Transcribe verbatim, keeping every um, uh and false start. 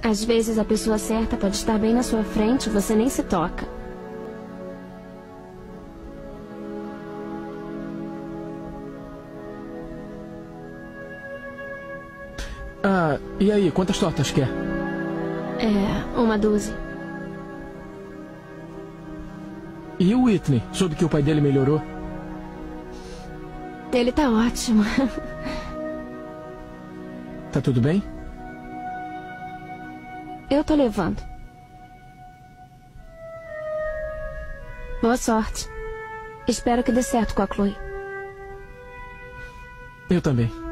Às vezes a pessoa certa pode estar bem na sua frente e você nem se toca. Ah, e aí, quantas tortas quer? É, uma dúzia. E o Whitney? Soube que o pai dele melhorou? Ele tá ótimo. Tá tudo bem? Eu tô levando. Boa sorte. Espero que dê certo com a Chloe. Eu também.